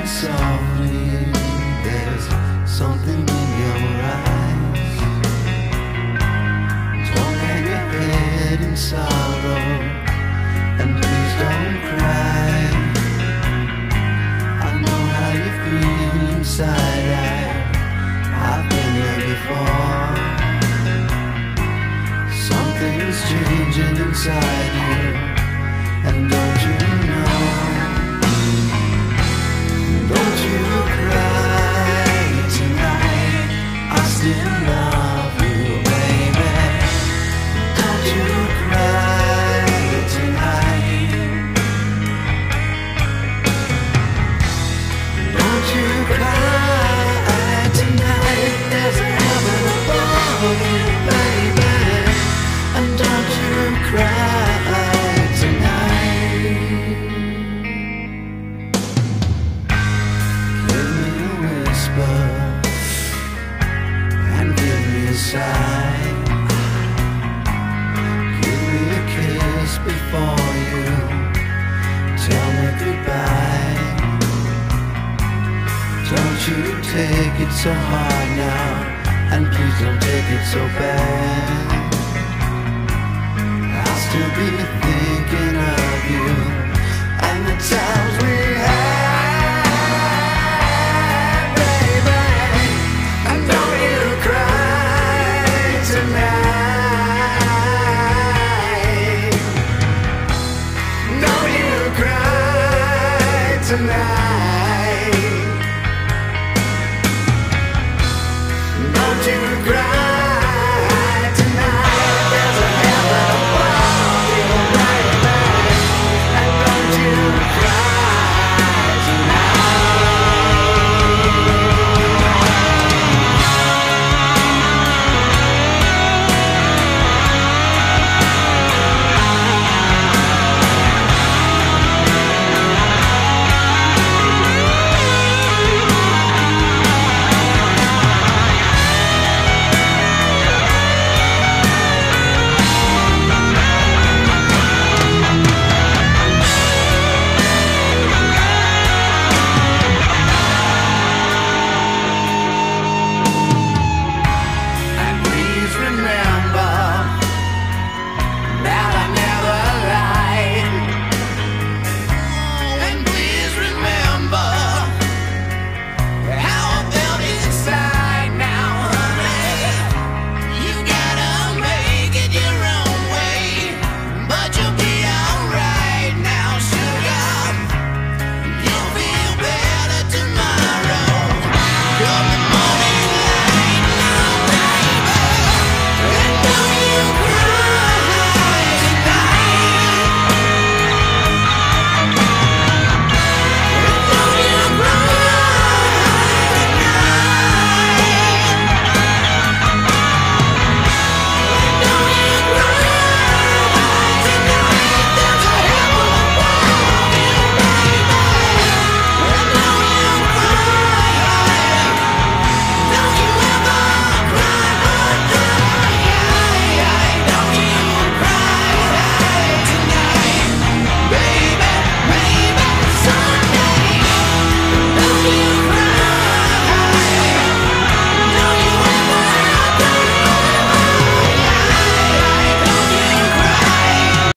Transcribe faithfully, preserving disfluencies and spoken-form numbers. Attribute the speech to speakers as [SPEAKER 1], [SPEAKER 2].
[SPEAKER 1] softly, there's something in your eyes. Don't hang your head in sorrow, and please don't cry. I know how you feel inside, I, I've been there before. Something's changing inside you, and don't you know? Don't you cry tonight, I still love you, baby. Don't you cry tonight. Don't you cry tonight, there's a heaven above you, baby. And don't you cry tonight. Give me a whisper and give me a sigh. Give me a kiss before you tell me goodbye. Don't you take it so hard now, and please don't take it so bad. I'll still be